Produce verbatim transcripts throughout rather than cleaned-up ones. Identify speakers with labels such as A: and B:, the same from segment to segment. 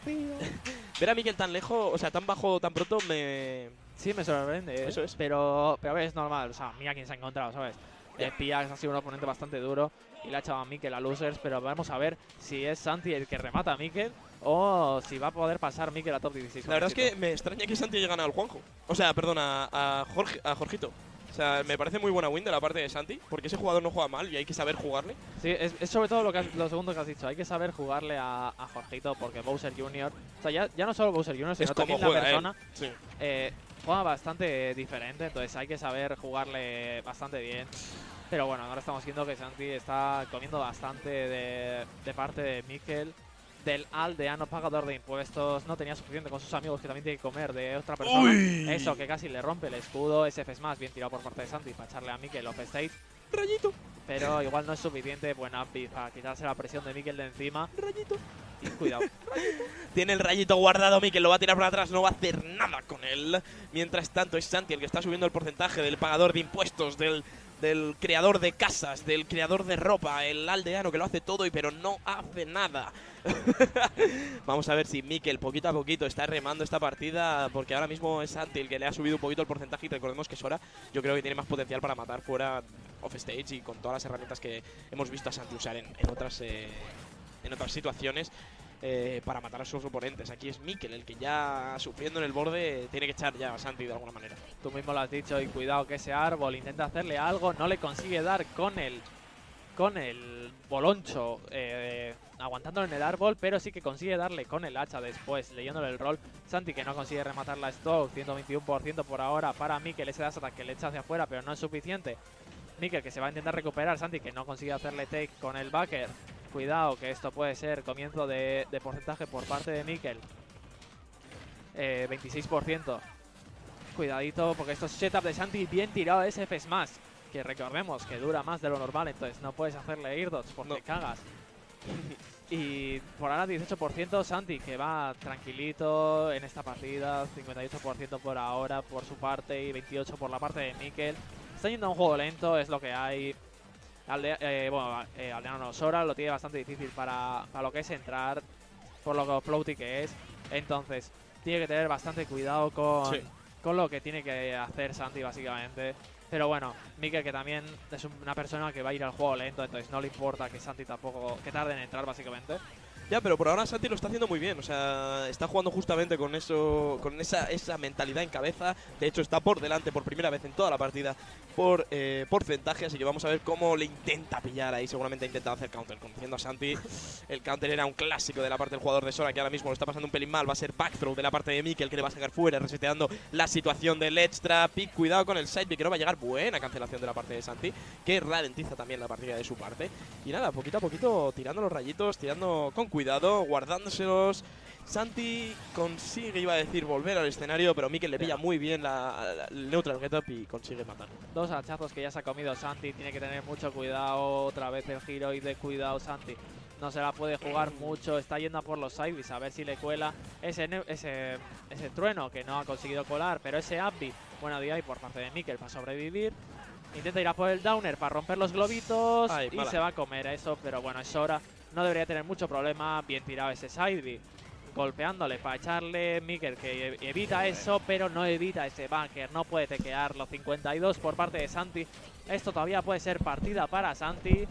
A: tío.
B: Ver a Mikel tan lejos, o sea, tan bajo tan pronto me...
A: Sí, me sorprende.
B: Eso es.
A: Pero, pero a ver, es normal. O sea, mira quién se ha encontrado, ¿sabes? Eh, Piax ha sido un oponente bastante duro y le ha echado a Mikel a losers, pero vamos a ver si es Santi el que remata a Mikel o si va a poder pasar Mikel a top dieciséis.
B: La verdad es que me extraña que Santi haya ganado al Juanjo. O sea, perdón, a, a, Jorge, a Jorgito. O sea, me parece muy buena win de la parte de Santi, porque ese jugador no juega mal y hay que saber jugarle.
A: Sí, es, es sobre todo lo, que has, lo segundo que has dicho. Hay que saber jugarle a, a Jorgito porque Bowser junior O sea, ya, ya no solo Bowser junior, sino
B: Es como
A: también la
B: juega
A: persona
B: él. Sí.
A: eh, juega bastante diferente. Entonces hay que saber jugarle bastante bien. Pero bueno, ahora estamos viendo que Santi está comiendo bastante de, de parte de Mikel, del aldeano pagador de impuestos. No tenía suficiente con sus amigos, que también tiene que comer de otra persona.
B: Uy.
A: Eso, que casi le rompe el escudo. S F Smash bien tirado por parte de Santi para echarle a Mikel off stage.
B: Rayito.
A: Pero igual no es suficiente. Buen up para quitarse la presión de Mikel de encima.
B: Rayito.
A: Y cuidado.
B: Tiene el rayito guardado, Mikel lo va a tirar para atrás, no va a hacer nada con él. Mientras tanto es Santi el que está subiendo el porcentaje del pagador de impuestos, del, del creador de casas, del creador de ropa, el aldeano que lo hace todo y pero no hace nada. Vamos a ver si Mikel poquito a poquito está remando esta partida, porque ahora mismo es Santi el que le ha subido un poquito el porcentaje y recordemos que Sora yo creo que tiene más potencial para matar fuera off stage y con todas las herramientas que hemos visto a Santi usar en, en otras... Eh, en otras situaciones eh, para matar a sus oponentes. Aquí es Mikel el que ya sufriendo en el borde tiene que echar ya a Santi de alguna manera.
A: Tú mismo lo has dicho y cuidado que ese árbol intenta hacerle algo, no le consigue dar con el, con el boloncho eh, aguantándolo en el árbol, pero sí que consigue darle con el hacha después, leyéndole el rol. Santi que no consigue rematar la stock, ciento veintiuno por ciento por ahora para Mikel, ese dash attack que le echa hacia afuera pero no es suficiente. Mikel que se va a intentar recuperar, Santi que no consigue hacerle take con el backer. Cuidado, que esto puede ser comienzo de, de porcentaje por parte de Mikel. Eh, veintiséis por ciento. Cuidadito, porque esto es setup de Santi bien tirado S F Smash. Que recordemos que dura más de lo normal, entonces no puedes hacerle air dodge porque
B: No.
A: cagas. Y por ahora dieciocho por ciento Santi, que va tranquilito en esta partida. cincuenta y ocho por ciento por ahora por su parte y veintiocho por ciento por la parte de Mikel. Está yendo a un juego lento, es lo que hay. Aldea, eh, bueno, eh, Aldeano no, Sora lo tiene bastante difícil para, para lo que es entrar, por lo floaty que es. Entonces, tiene que tener bastante cuidado con,
B: Sí.
A: con lo que tiene que hacer Santi, básicamente. Pero bueno, Mikel que también es una persona que va a ir al juego lento, entonces no le importa que Santi tampoco, que tarde en entrar, básicamente.
B: Ya, pero por ahora Santi lo está haciendo muy bien, o sea, está jugando justamente con eso, con esa, esa mentalidad en cabeza. De hecho, está por delante por primera vez en toda la partida por eh, porcentaje, así que vamos a ver cómo le intenta pillar ahí. Seguramente ha intentado hacer counter, conociendo a Santi. El counter era un clásico de la parte del jugador de Sora, que ahora mismo lo está pasando un pelín mal. Va a ser backthrow de la parte de Mikel, que le va a sacar fuera, reseteando la situación del edge trap. Y cuidado con el side B, que no va a llegar. Buena cancelación de la parte de Santi, que ralentiza también la partida de su parte. Y nada, poquito a poquito tirando los rayitos, tirando con cuidado, guardándoselos. Santi consigue, iba a decir, volver al escenario, pero Mikel le pilla muy bien la, la, el neutral getup y consigue matar.
A: Dos hachazos que ya se ha comido Santi, tiene que tener mucho cuidado. Otra vez el giro y de cuidado Santi. No se la puede jugar mucho, está yendo a por los sideways a ver si le cuela ese, ese, ese trueno que no ha conseguido colar, pero ese upbeat, buena D I por parte de Mikel para sobrevivir. Intenta ir a por el downer para romper los globitos. Ay, y mala. Se va a comer a eso, pero bueno, es hora. No debería tener mucho problema, bien tirado ese sideby. Golpeándole para echarle, Mikel que evita eso, pero no evita ese bunker, no puede tequearlo. cincuenta y dos por parte de Santi. Esto todavía puede ser partida para Santi.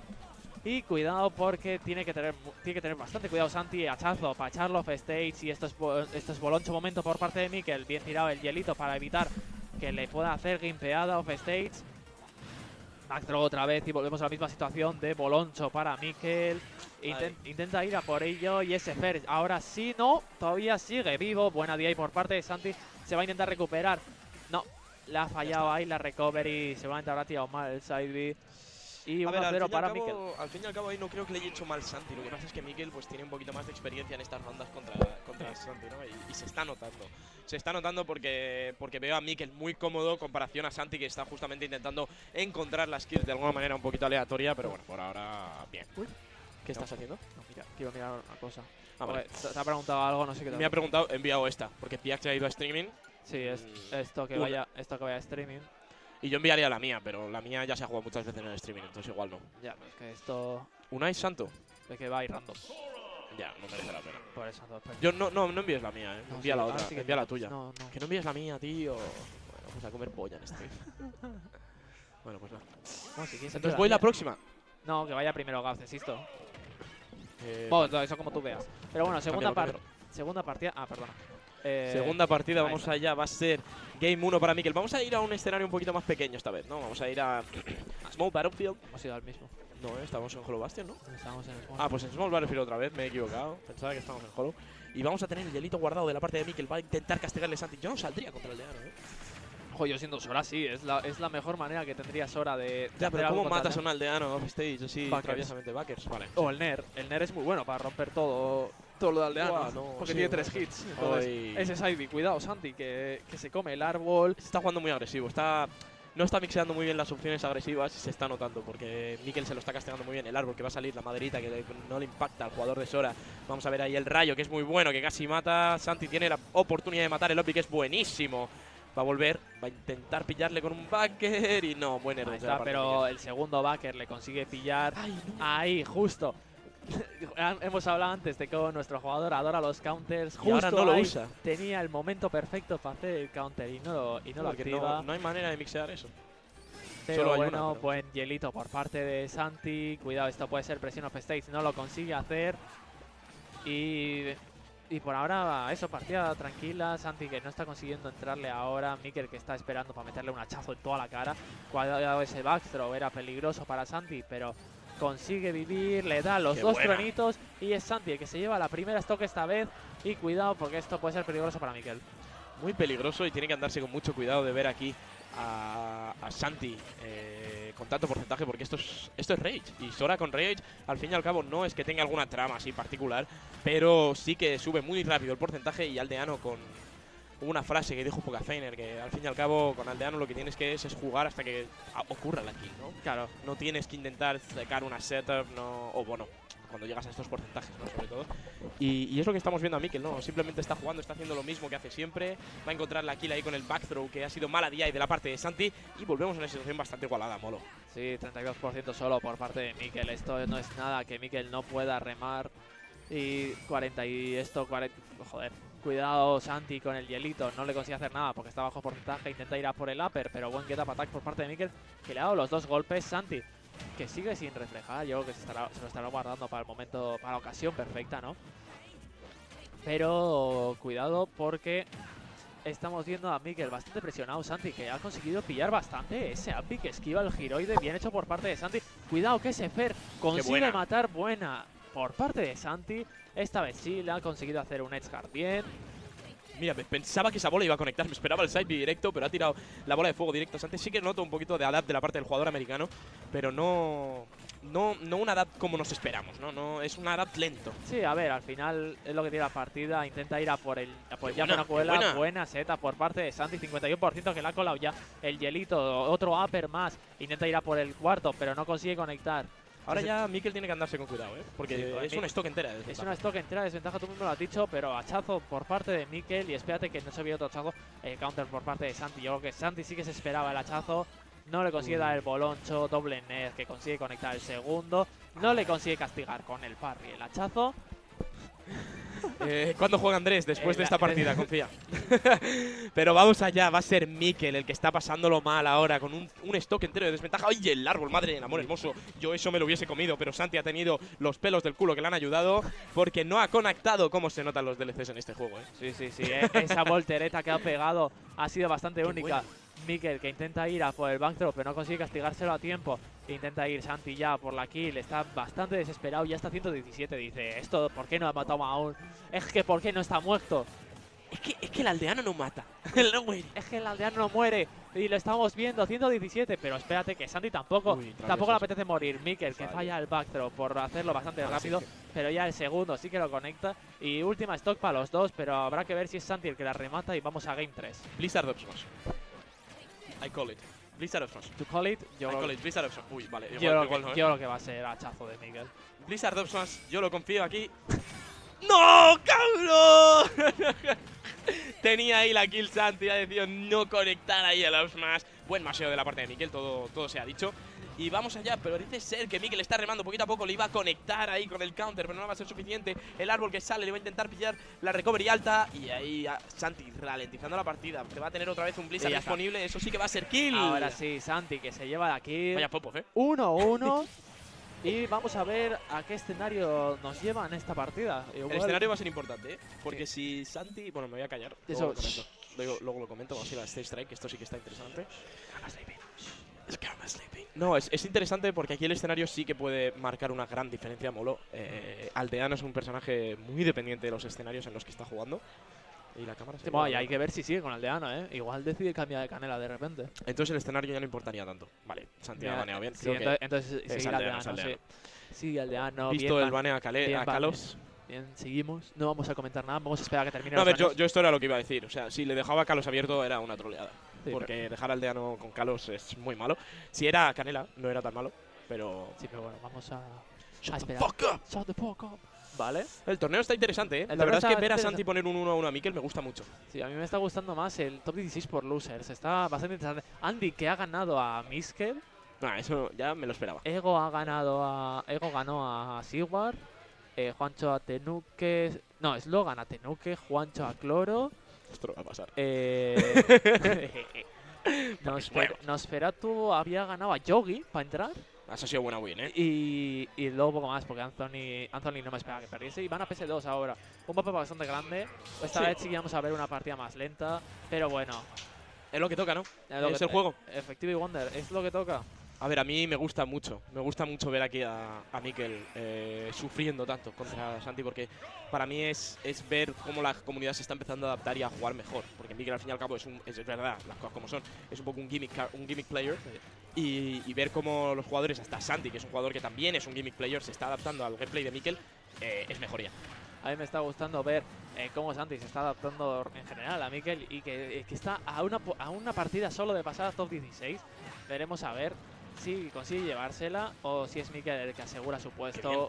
A: Y cuidado porque tiene que tener tiene que tener bastante cuidado Santi. Hachazo para echarlo off stage. Y esto es, esto es boloncho momento por parte de Mikel. Bien tirado el hielito para evitar que le pueda hacer gimpeada off stage. Backthrow otra vez y volvemos a la misma situación de boloncho para Mikel. Intent, intenta ir a por ello y ese Fer ahora sí, no, todavía sigue vivo. Buena D I por parte de Santi. Se va a intentar recuperar. No, le ha fallado ahí la recovery. Seguramente habrá tirado mal el side B. Y uno cero para Mikel.
B: Al fin y al cabo ahí no creo que le haya hecho mal Santi. Lo que pasa es que Mikel pues tiene un poquito más de experiencia en estas rondas contra, contra Santi, ¿no? Y, y se está notando. Se está notando porque, porque veo a Mikel muy cómodo en comparación a Santi, que está justamente intentando encontrar las kills de alguna manera un poquito aleatoria. Pero bueno, por ahora bien. Uy, ¿qué no. estás haciendo?
A: No, mira, quiero mirar una cosa.
B: Ah, vale.
A: Te, te ha preguntado algo, no sé qué te
B: Me ha preguntado, he enviado esta, porque Piax ha ido a streaming.
A: Sí, es,
B: mm,
A: esto, que vaya, esto que vaya a streaming.
B: Y yo enviaría la mía, pero la mía ya se ha jugado muchas veces en el streaming, entonces igual no.
A: Ya, pues que esto...
B: ¿Unai Santo?
A: De que va a ir random.
B: Ya, no merece la pena.
A: Por por eso. No,
B: Yo no, no, no envíes la mía, eh.
A: no,
B: Envía
A: sí,
B: la
A: ahora
B: otra,
A: sí que
B: envía la
A: no,
B: tuya.
A: No, no.
B: Que no envíes la mía, tío. Bueno, pues a comer polla en este. Bueno, pues nada.
A: No, si quieres
B: Entonces voy la próxima.
A: No, que vaya primero Gauces, esto.
B: Eh,
A: Bueno, eso como tú veas. Pero bueno, segunda,
B: cámbialo,
A: par segunda partida. Ah, perdona. Eh,
B: Segunda partida,
A: ahí
B: vamos
A: está.
B: allá, va a ser Game uno para Mikel. Vamos a ir a un escenario un poquito más pequeño esta vez, ¿no? Vamos a ir a Small Battlefield.
A: Hemos ido al mismo.
B: No, eh, estamos en Hollow Bastion, ¿no?
A: Estamos en el
B: Ah, pues en Small Battlefield otra vez, me he equivocado. Pensaba que estábamos en Hollow. Y vamos a tener el hielito guardado de la parte de Mikel. Va a intentar castigarle a Santi. Yo no saldría contra el Deano, ¿eh?
A: Ojo, yo siendo Sora, sí, es la, es la mejor manera que tendría Sora de. de
B: Ya,
A: hacer
B: pero
A: algo
B: ¿cómo
A: contra
B: matas a
A: el
B: un aldeano off stage así
A: Backers.
B: traviesamente? Backers, vale.
A: O el Ner. El Ner es muy bueno para romper todo, todo lo de aldeano.
B: Buah, no,
A: porque
B: sí,
A: tiene
B: bueno,
A: tres hits. Entonces,
B: Hoy-
A: ese Saidi, cuidado, Santi, que, que se come el árbol.
B: Se está jugando muy agresivo, está no está mixeando muy bien las opciones agresivas y se está notando porque Mikel se lo está castigando muy bien. El árbol que va a salir, la maderita que le- no le impacta al jugador de Sora. Vamos a ver ahí el rayo que es muy bueno, que casi mata. Santi tiene la oportunidad de matar el Opi que es buenísimo. Va a volver, va a intentar pillarle con un backer y no, buen error.
A: Ahí
B: de la
A: está,
B: parte de
A: pero
B: Mikel.
A: el segundo backer le consigue pillar.
B: Ay, no.
A: Ahí, justo. Hemos hablado antes de cómo nuestro jugador adora los counters.
B: Y
A: Justo
B: ahora no lo
A: ahí
B: usa.
A: tenía el momento perfecto para hacer el counter y no lo, y no lo
B: Porque
A: activa.
B: no, no hay manera de mixear eso.
A: Pero
B: solo hay una,
A: bueno,
B: pero-
A: buen hielito por parte de Santi. Cuidado, esto puede ser presión off stage. No lo consigue hacer. Y, y por ahora, eso, partida tranquila. Santi que no está consiguiendo entrarle ahora. Mikel que está esperando para meterle un hachazo en toda la cara. Cuidado, ese backthrow era peligroso para Santi, pero consigue vivir. Le da los
B: Qué
A: dos
B: buena.
A: truenitos. Y es Santi el que se lleva la primera stock esta vez. Y cuidado porque esto puede ser peligroso para Mikel.
B: Muy peligroso y tiene que andarse con mucho cuidado de ver aquí a, a Santi eh, con tanto porcentaje porque esto es, esto es Rage. Y Sora con Rage, al fin y al cabo, no es que tenga alguna trama así particular, pero sí que sube muy rápido el porcentaje. Y Aldeano con una frase que dijo Pokazainer, que al fin y al cabo con Aldeano lo que tienes que es, es jugar hasta que a- ocurra la kill, ¿no?
A: Claro.
B: No tienes que intentar sacar una setup, no, o bueno, cuando llegas a estos porcentajes, ¿no? Sobre todo. Y, y es lo que estamos viendo a Mikel, ¿no? Simplemente está jugando, está haciendo lo mismo que hace siempre. Va a encontrar la kill ahí con el backthrow, que ha sido mala D I de la parte de Santi. Y volvemos a una situación bastante igualada, Molo.
A: Sí, treinta y dos por ciento solo por parte de Mikel. Esto no es nada que Mikel no pueda remar. Y cuarenta y esto, cuarenta. Joder. Cuidado Santi con el hielito. No le consigue hacer nada porque está bajo porcentaje. Intenta ir a por el upper, pero buen get up attack por parte de Mikel, que le ha dado los dos golpes. Santi, que sigue sin reflejar. Yo creo que se, estará, se lo estará guardando para el momento, para la ocasión perfecta, ¿no? Pero cuidado porque estamos viendo a Mikel bastante presionado. Santi que ha conseguido pillar bastante ese upbeat que esquiva el giroide. Bien hecho por parte de Santi. Cuidado que ese Fer consigue
B: buena.
A: matar. Buena por parte de Santi. Esta vez sí le ha conseguido hacer un edge guard bien.
B: Mira, me pensaba que esa bola iba a conectar. Me esperaba el side B directo, pero ha tirado la bola de fuego directo. Antes sí que noto un poquito de adapt de la parte del jugador americano, pero no, no, no un adapt como nos esperamos, ¿no? No es un adapt lento.
A: Sí, a ver, al final es lo que tiene la partida. Intenta ir a por el a por el
B: Qué
A: ya
B: buena,
A: una
B: qué
A: cuela.
B: buena.
A: Buena seta por parte de Santi. cincuenta y uno por ciento que le ha colado ya el hielito. Otro upper más. Intenta ir a por el cuarto, pero no consigue conectar.
B: Ahora
A: Ese-
B: ya Mikel tiene que andarse con cuidado, ¿eh? Porque
A: Sí,
B: es
A: Mi-
B: una stock entera. de
A: Es
B: desventaja.
A: una stock entera de desventaja, tú mismo lo has dicho, pero hachazo por parte de Mikel. Y espérate que no se vio otro hachazo. El counter por parte de Santi. Yo creo que Santi sí que se esperaba el hachazo. No le consigue
B: Uy.
A: dar el boloncho, doble net que consigue conectar el segundo. No le consigue castigar con el parry el hachazo.
B: Eh, ¿Cuándo juega Andrés? Después
A: Eh,
B: de
A: la-
B: esta partida, confía. Pero vamos allá, va a ser Mikel el que está pasándolo mal ahora, con un, un stock entero de desventaja. ¡Ay, el árbol, madre del amor hermoso! Yo eso me lo hubiese comido, pero Santi ha tenido los pelos del culo que le han ayudado, porque no ha conectado cómo se notan los D L Cs en este juego, ¿eh?
A: Sí, sí, sí. eh, Esa voltereta que ha pegado ha sido bastante
B: Qué
A: única.
B: buena.
A: Mikel que intenta ir a por el backthrow, pero no consigue castigárselo a tiempo. Intenta ir Santi ya por la kill. Está bastante desesperado. Ya está ciento diecisiete. Dice, esto, ¿por qué no ha matado aún? Es que, ¿por qué no está muerto?
B: Es que, es que el aldeano no mata. Él no muere.
A: Es que el aldeano no muere. Y lo estamos viendo, ciento diecisiete. Pero espérate que Santi tampoco,
B: Uy, travieso
A: tampoco le
B: eso.
A: apetece morir. Mikel que
B: Fallo.
A: falla el backthrow por hacerlo bastante
B: Ahora sí
A: rápido.
B: que-
A: Pero ya el segundo sí que lo conecta. Y última stock para los dos. Pero habrá que ver si es Santi el que la remata. Y vamos a Game tres.
B: Blizzard of Smash. I call it. Blizzard of Smash.
A: To call it, yo,
B: I
A: creo-
B: call it. Blizzard of Smash. Uy, vale.
A: yo,
B: Igual,
A: creo
B: igual
A: que,
B: no, ¿eh?
A: yo creo que va a ser hachazo de Mikel.
B: Blizzard of Smash, yo lo confío aquí. ¡No, cabrón! Tenía ahí la kill Santi, ha decidido no conectar ahí al Smash. Buen maseo de la parte de Mikel, todo, todo se ha dicho. Y vamos allá, pero dice ser que Mikel está remando poquito a poco. Le iba a conectar ahí con el counter, pero no va a ser suficiente. El árbol que sale le va a intentar pillar la recovery alta. Y ahí a Santi ralentizando la partida. Que va a tener otra vez un Blizzard disponible. Eso sí que va a ser kill.
A: Ahora sí, Santi que se lleva la kill.
B: Vaya popos, eh.
A: uno uno. Y vamos a ver a qué escenario nos lleva en esta partida. Igual...
B: El escenario va a ser importante, ¿eh? Porque sí. si Santi… Bueno, me voy a callar.
A: Eso.
B: Luego lo comento. Luego, luego lo comento. Vamos a ir a Stage Strike, que esto sí que está interesante. No, es, es interesante porque aquí el escenario sí que puede marcar una gran diferencia, Molo. Eh, Aldeano es un personaje muy dependiente de los escenarios en los que está jugando. Y la cámara se…
A: Sí, bueno, y hay que ver si sigue con Aldeano, ¿eh? Igual decide cambiar de canela de repente.
B: Entonces el escenario ya no importaría tanto. Vale, Santi ha baneado bien.
A: Sí,
B: Creo
A: entonces,
B: que
A: entonces
B: es
A: seguir
B: Aldeano,
A: Aldeano,
B: es Aldeano.
A: sí. Sí, Aldeano.
B: Visto
A: bien,
B: el baneo a, Cale,
A: bien,
B: a Kalos…
A: Bien, seguimos. No vamos a comentar nada, vamos a esperar a que termine
B: No, a
A: los
B: ver, yo,
A: años.
B: yo esto era lo que iba a decir. O sea, si le dejaba a Kalos abierto era una troleada.
A: Sí,
B: porque
A: pero,
B: dejar al Aldeano con Kalos es muy malo. Si era Canela, no era tan malo. Pero…
A: sí, pero bueno, vamos a,
B: Shut
A: a
B: the
A: esperar.
B: fuck up.
A: Shut the fuck up. Vale.
B: El torneo está interesante, ¿eh?
A: El
B: La
A: torneo
B: verdad es
A: está
B: que ver a
A: interesante.
B: Santi poner un uno a uno a Mikel me gusta mucho.
A: Sí, a mí me está gustando más el top dieciséis por losers. Está bastante interesante. Andy, que ha ganado a Miskel.
B: Nah, eso ya me lo esperaba.
A: Ego ha ganado a. Ego ganó a Sigwar. Eh, Juancho a Tenuque. No, Slogan a Tenuque. Juancho a Cloro.
B: Esto no va a pasar.
A: Eh. Nosfer
B: Bueno.
A: Nosferatu había ganado a Yogi para entrar.
B: Eso ha sido buena win, ¿eh?
A: Y, y luego poco más, porque Anthony, Anthony no me esperaba que perdiese. Y van a P S dos ahora. Un mapa bastante grande. Esta
B: Sí.
A: vez sí que vamos a ver una partida más lenta. Pero bueno.
B: Es lo que toca, ¿no?
A: Es, lo
B: Es
A: que-
B: el juego.
A: Effective y Wonder, es lo que toca.
B: A ver, a mí me gusta mucho. Me gusta mucho ver aquí a, a Mikel eh, sufriendo tanto contra Santi, porque para mí es, es ver cómo la comunidad se está empezando a adaptar y a jugar mejor. Porque Mikel, al fin y al cabo, es, un, es, es verdad, las cosas como son, es un poco un gimmick, car- un gimmick player. Y, y ver cómo los jugadores, hasta Santi, que es un jugador que también es un gimmick player, se está adaptando al gameplay de Mikel, eh, es mejoría.
A: A mí me está gustando ver eh, cómo Santi se está adaptando en general a Mikel y que, eh, que está a una, po- a una partida solo de pasar a top dieciséis. Veremos a ver si consigue llevársela o si es Mikel el que asegura su puesto.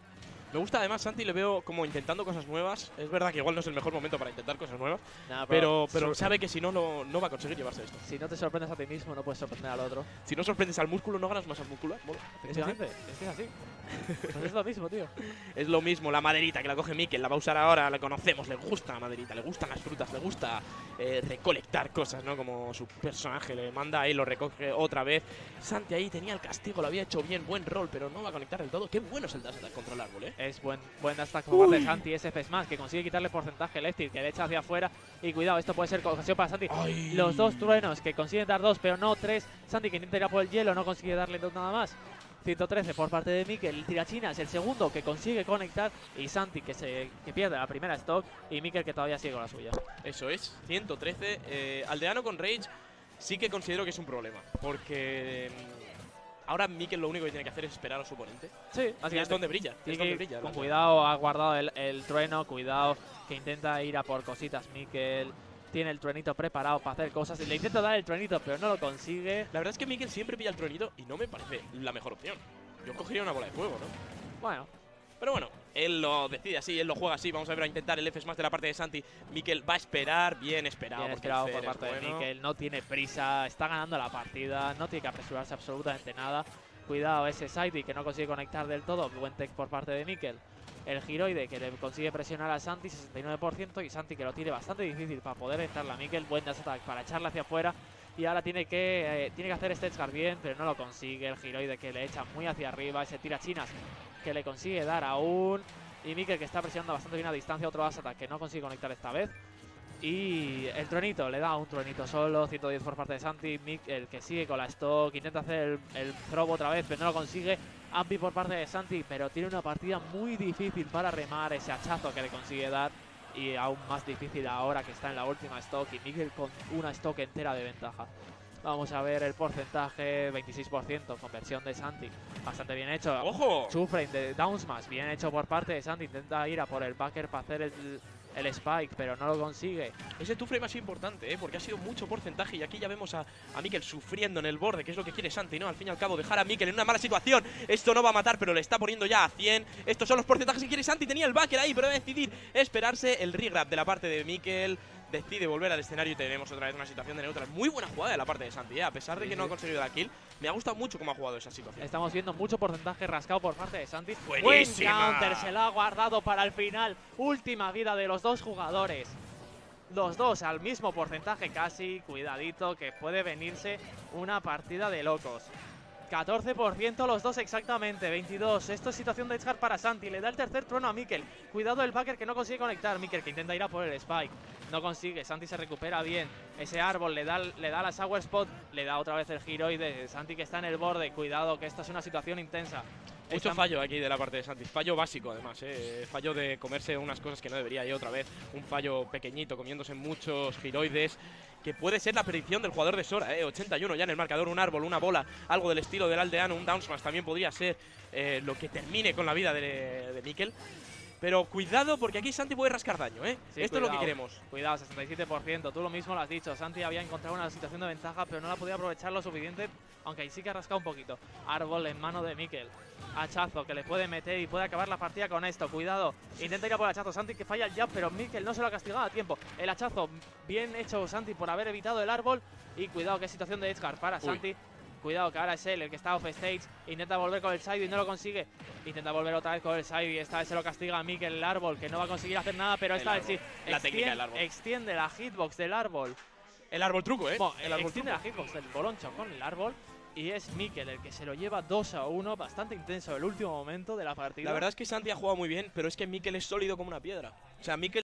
B: Me gusta además, Santi, le veo como intentando cosas nuevas. Es verdad que igual no es el mejor momento para intentar cosas nuevas,
A: Nah,
B: pero, pero
A: sor-
B: sabe que si no, no, no va a conseguir llevarse esto.
A: si no te sorprendes a ti mismo, no puedes sorprender al otro.
B: Si no sorprendes al músculo, no ganas más al músculo. Bueno,
A: Efectivamente, es que es así. Pues es lo mismo, tío.
B: es lo mismo, la maderita que la coge Mikel, la va a usar ahora, la conocemos, le gusta la maderita, le gustan las frutas, le gusta eh, recolectar cosas, ¿no? Como su personaje le manda ahí, lo recoge otra vez. Santi ahí tenía el castigo, lo había hecho bien, buen rol, pero no va a conectar del todo. Qué bueno es el dash attack contra el árbol, ¿eh?
A: Es buen, buen stack por parte de Santi, ese F Smash que consigue quitarle porcentaje eléctrico, que le echa hacia afuera. Y cuidado, esto puede ser ocasión para Santi.
B: Ay.
A: Los dos truenos que consiguen dar dos, pero no tres. Santi que intenta ir a por el hielo, no consigue darle dos nada más. ciento trece por parte de Mikel. El tirachinas, el segundo que consigue conectar. Y Santi que, se, que pierde la primera stock. Y Mikel que todavía sigue con la suya.
B: Eso es, ciento trece. Eh, Aldeano con Rage sí que considero que es un problema, porque mm, ahora Mikel lo único que tiene que hacer es esperar a su oponente.
A: Sí,
B: Y es
A: básicamente.
B: donde brilla,
A: Tiene
B: es
A: que
B: donde
A: ir
B: brilla.
A: con
B: ¿no?
A: cuidado, ha guardado el, el trueno, cuidado, que intenta ir a por cositas Mikel. Tiene el truenito preparado para hacer cosas. Le intenta dar el truenito, pero no lo consigue.
B: La verdad es que Mikel siempre pilla el truenito y no me parece la mejor opción. Yo cogería una bola de fuego, ¿no?
A: Bueno,
B: Pero bueno, él lo decide así, él lo juega así. Vamos a ver a intentar el F Smash de la parte de Santi. Mikel va a esperar, bien esperado.
A: bien
B: porque
A: esperado
B: el
A: por
B: Fer es
A: parte de
B: bueno.
A: Mikel. No tiene prisa, está ganando la partida. No tiene que apresurarse absolutamente nada. Cuidado ese side que no consigue conectar del todo. Buen tech por parte de Mikel. El giroide que le consigue presionar a Santi, sesenta y nueve por ciento. Y Santi que lo tiene bastante difícil para poder entrarle a Mikel. Buen dash attack para echarle hacia afuera. Y ahora tiene que, eh, tiene que hacer Stetchgar bien, pero no lo consigue. El giroide que le echa muy hacia arriba. Ese tira chinas que le consigue dar aún. Y Mikel que está presionando bastante bien a distancia. Otro dash attack que no consigue conectar esta vez. Y el truenito, le da un truenito solo, ciento diez por parte de Santi. Mikel que sigue con la stock, intenta hacer el, el throw otra vez, pero no lo consigue. Ampi por parte de Santi, pero tiene una partida muy difícil para remar ese hachazo que le consigue dar. Y aún más difícil ahora que está en la última stock y Mikel con una stock entera de ventaja. Vamos a ver el porcentaje, veintiséis por ciento, conversión de Santi. Bastante bien hecho.
B: ¡Ojo!
A: Two-frame de down smash, bien hecho por parte de Santi. Intenta ir a por el backer para hacer el, el spike, pero no lo consigue.
B: Ese two-frame ha sido importante, ¿eh? Porque ha sido mucho porcentaje y aquí ya vemos a, a Mikel sufriendo en el borde, que es lo que quiere Santi, ¿no? Al fin y al cabo, dejar a Mikel en una mala situación. Esto no va a matar, pero le está poniendo ya a cien. Estos son los porcentajes que quiere Santi. Tenía el backer ahí, pero va a decidir esperarse el regrab de la parte de Mikel. decide volver al escenario y tenemos otra vez una situación de neutral. Muy buena jugada de la parte de Santi, ¿eh? A pesar de
A: Sí,
B: que
A: sí.
B: no ha conseguido la kill, me ha gustado mucho cómo ha jugado esa situación.
A: Estamos viendo mucho porcentaje rascado por parte de Santi.
B: ¡Buenísima!
A: Buen counter, se la ha guardado para el final. Última vida de los dos jugadores. Los dos al mismo porcentaje casi. Cuidadito que puede venirse una partida de locos. catorce por ciento los dos exactamente, veintidós. Esto es situación de Edgar para Santi. Le da el tercer trono a Mikel. Cuidado el backer que no consigue conectar. Mikel que intenta ir a por el spike. No consigue. Santi se recupera bien. Ese árbol le da, le da la Sour Spot. Le da otra vez el giroide. Santi que está en el borde. Cuidado que esta es una situación intensa.
B: Mucho
A: Están-
B: fallo aquí de la parte de Santi. Fallo básico, además. ¿eh? Fallo de comerse unas cosas que no debería. Y otra vez, un fallo pequeñito, comiéndose muchos giroides. Que puede ser la predicción del jugador de Sora. ¿eh? ochenta y uno ya en el marcador. Un árbol, una bola. Algo del estilo del aldeano. Un down smash también podría ser eh, lo que termine con la vida de, de Mikel. Pero cuidado porque aquí Santi puede rascar daño. ¿eh?
A: Sí,
B: Esto es lo que
A: cuidado.
B: queremos.
A: Cuidado, sesenta y siete por ciento. Tú lo mismo lo has dicho. Santi había encontrado una situación de ventaja, pero no la podía aprovechar lo suficiente. Aunque ahí sí que ha rascado un poquito. Árbol en mano de Mikel. Hachazo que le puede meter y puede acabar la partida con esto. Cuidado. Intenta ir a por el hachazo. Santi que falla el jab, pero Mikel no se lo ha castigado a tiempo. El hachazo, bien hecho Santi por haber evitado el árbol. Y cuidado, qué situación de Edgar para
B: Uy.
A: Santi. Cuidado que ahora es él el que está off stage. Intenta volver con el side y no lo consigue. Intenta volver otra vez con el side y esta vez se lo castiga a Mikel el árbol, que no va a conseguir hacer nada, pero
B: El
A: esta vez sí.
B: árbol. La técnica del árbol.
A: Extiende la hitbox del árbol.
B: El árbol truco, ¿eh?
A: Bueno,
B: el árbol
A: extiende
B: truco.
A: la hitbox del boloncho con el árbol. Y es Mikel el que se lo lleva dos a uno. Bastante intenso el último momento de la partida.
B: La verdad es que Santi ha jugado muy bien, pero es que Mikel es sólido como una piedra. O sea, Mikel